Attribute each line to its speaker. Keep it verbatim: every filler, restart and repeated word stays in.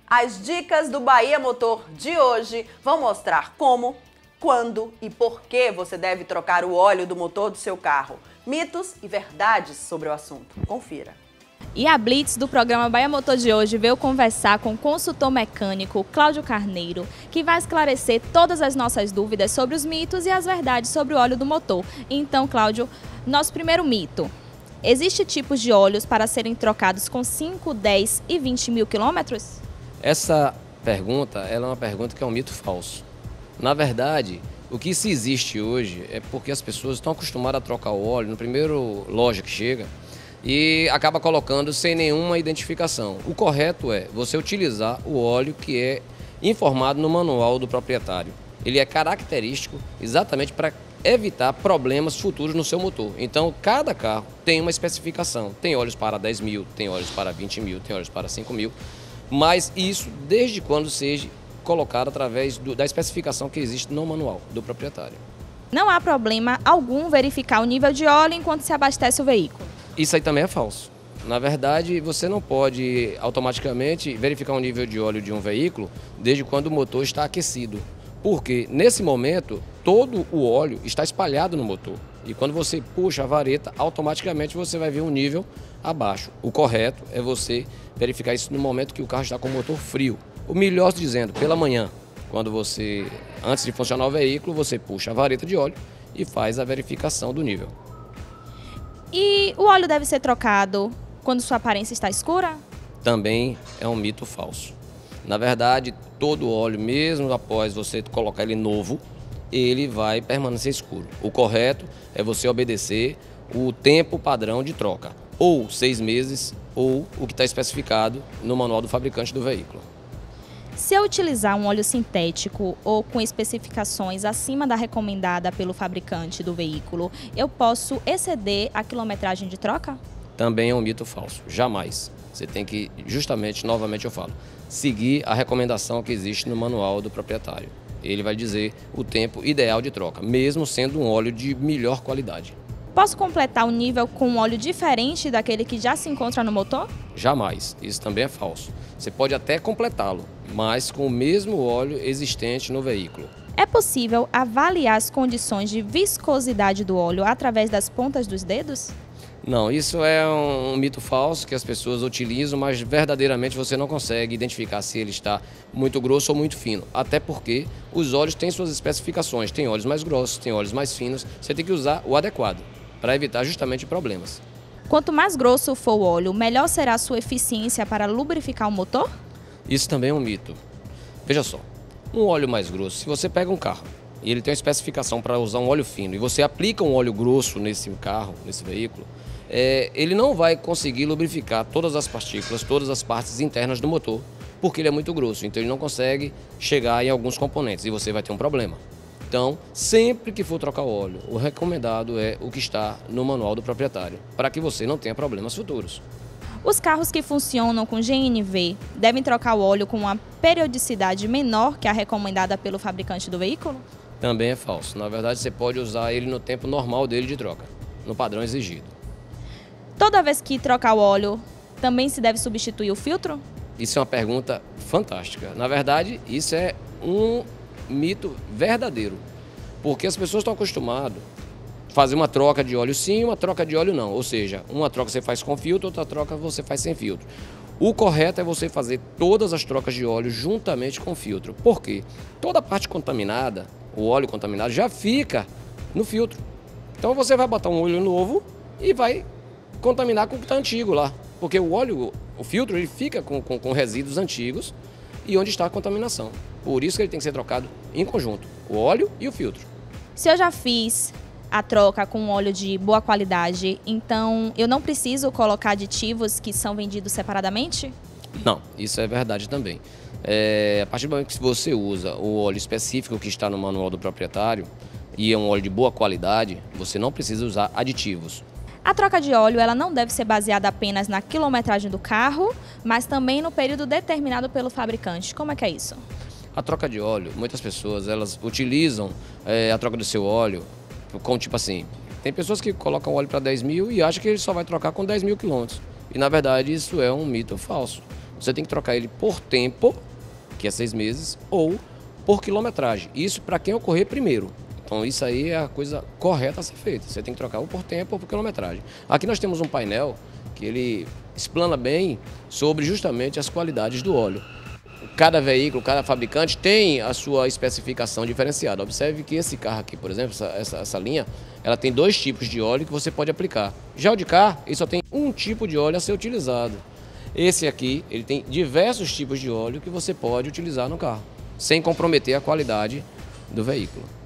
Speaker 1: As dicas do Bahia Motor de hoje vão mostrar como, quando e por que você deve trocar o óleo do motor do seu carro. Mitos e verdades sobre o assunto. Confira.
Speaker 2: E a Blitz do programa Bahia Motor de hoje veio conversar com o consultor mecânico Cláudio Carneiro, que vai esclarecer todas as nossas dúvidas sobre os mitos e as verdades sobre o óleo do motor. Então, Cláudio, nosso primeiro mito. Existem tipos de óleos para serem trocados com cinco, dez e vinte mil quilômetros?
Speaker 3: Essa pergunta ela é uma pergunta que é um mito falso. Na verdade, o que se existe hoje é porque as pessoas estão acostumadas a trocar o óleo no primeiro loja que chega e acaba colocando sem nenhuma identificação. O correto é você utilizar o óleo que é informado no manual do proprietário. Ele é característico exatamente para evitar problemas futuros no seu motor. Então, cada carro tem uma especificação. Tem óleos para dez mil, tem óleos para vinte mil, tem óleos para cinco mil. Mas isso desde quando seja colocado através do, da especificação que existe no manual do proprietário.
Speaker 2: Não há problema algum verificar o nível de óleo enquanto se abastece o veículo?
Speaker 3: Isso aí também é falso. Na verdade, você não pode automaticamente verificar o nível de óleo de um veículo desde quando o motor está aquecido. Porque nesse momento, todo o óleo está espalhado no motor. E quando você puxa a vareta, automaticamente você vai ver um nível abaixo. O correto é você verificar isso no momento que o carro está com o motor frio. O melhor dizendo, pela manhã, quando você, antes de funcionar o veículo, você puxa a vareta de óleo e faz a verificação do nível.
Speaker 2: E o óleo deve ser trocado quando sua aparência está escura?
Speaker 3: Também é um mito falso. Na verdade, todo óleo, mesmo após você colocar ele novo, ele vai permanecer escuro. O correto é você obedecer o tempo padrão de troca, ou seis meses, ou o que está especificado no manual do fabricante do veículo.
Speaker 2: Se eu utilizar um óleo sintético ou com especificações acima da recomendada pelo fabricante do veículo, eu posso exceder a quilometragem de troca?
Speaker 3: Também é um mito falso, jamais. Você tem que, justamente, novamente eu falo, seguir a recomendação que existe no manual do proprietário. Ele vai dizer o tempo ideal de troca, mesmo sendo um óleo de melhor qualidade.
Speaker 2: Posso completar o nível com um óleo diferente daquele que já se encontra no motor?
Speaker 3: Jamais, isso também é falso. Você pode até completá-lo, mas com o mesmo óleo existente no veículo.
Speaker 2: É possível avaliar as condições de viscosidade do óleo através das pontas dos dedos?
Speaker 3: Não, isso é um mito falso que as pessoas utilizam, mas verdadeiramente você não consegue identificar se ele está muito grosso ou muito fino. Até porque os óleos têm suas especificações, tem óleos mais grossos, tem óleos mais finos, você tem que usar o adequado para evitar justamente problemas.
Speaker 2: Quanto mais grosso for o óleo, melhor será a sua eficiência para lubrificar o motor?
Speaker 3: Isso também é um mito. Veja só, um óleo mais grosso, se você pega um carro e ele tem uma especificação para usar um óleo fino e você aplica um óleo grosso nesse carro, nesse veículo, é, ele não vai conseguir lubrificar todas as partículas, todas as partes internas do motor, porque ele é muito grosso, então ele não consegue chegar em alguns componentes e você vai ter um problema. Então, sempre que for trocar o óleo, o recomendado é o que está no manual do proprietário, para que você não tenha problemas futuros.
Speaker 2: Os carros que funcionam com G N V devem trocar o óleo com uma periodicidade menor que a recomendada pelo fabricante do veículo?
Speaker 3: Também é falso. Na verdade, você pode usar ele no tempo normal dele de troca, no padrão exigido.
Speaker 2: Toda vez que trocar o óleo, também se deve substituir o filtro?
Speaker 3: Isso é uma pergunta fantástica. Na verdade, isso é um mito verdadeiro, porque as pessoas estão acostumadas a fazer uma troca de óleo sim, uma troca de óleo não. Ou seja, uma troca você faz com filtro, outra troca você faz sem filtro. O correto é você fazer todas as trocas de óleo juntamente com o filtro. Por quê? Toda a parte contaminada, o óleo contaminado, já fica no filtro. Então você vai botar um óleo novo e vai contaminar com o que está antigo lá. Porque o óleo, o filtro, ele fica com, com, com resíduos antigos e onde está a contaminação. Por isso que ele tem que ser trocado em conjunto, o óleo e o filtro.
Speaker 2: Se eu já fiz a troca com óleo de boa qualidade, então eu não preciso colocar aditivos que são vendidos separadamente?
Speaker 3: Não, isso é verdade também. É, a partir do momento que você usa o óleo específico que está no manual do proprietário e é um óleo de boa qualidade, você não precisa usar aditivos.
Speaker 2: A troca de óleo ela não deve ser baseada apenas na quilometragem do carro, mas também no período determinado pelo fabricante. Como é que é isso?
Speaker 3: A troca de óleo, muitas pessoas elas utilizam é, a troca do seu óleo com tipo assim, tem pessoas que colocam óleo para dez mil e acham que ele só vai trocar com dez mil quilômetros. E na verdade isso é um mito falso. você tem que trocar ele por tempo, que é seis meses, ou por quilometragem. Isso para quem ocorrer primeiro. Então isso aí é a coisa correta a ser feita. Você tem que trocar ou por tempo ou por quilometragem. Aqui nós temos um painel que ele explana bem sobre justamente as qualidades do óleo. Cada veículo, cada fabricante tem a sua especificação diferenciada. Observe que esse carro aqui, por exemplo, essa, essa, essa linha, ela tem dois tipos de óleo que você pode aplicar. Já o de cá, ele só tem um tipo de óleo a ser utilizado. Esse aqui, ele tem diversos tipos de óleo que você pode utilizar no carro, sem comprometer a qualidade do veículo.